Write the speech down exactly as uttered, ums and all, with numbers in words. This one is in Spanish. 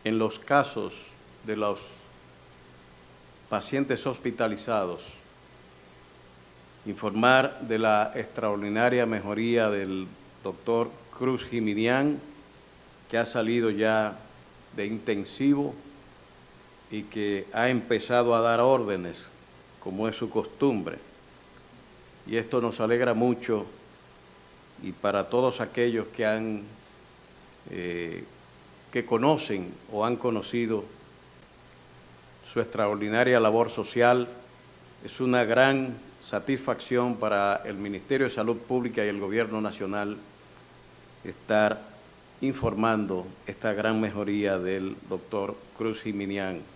en los casos de los pacientes hospitalizados, informar de la extraordinaria mejoría del doctor Cruz Jiminián, que ha salido ya de intensivo y que ha empezado a dar órdenes, como es su costumbre. Y esto nos alegra mucho, y para todos aquellos que han eh, que conocen o han conocido su extraordinaria labor social, es una gran satisfacción para el Ministerio de Salud Pública y el Gobierno Nacional estar informando esta gran mejoría del doctor Cruz Jiminián.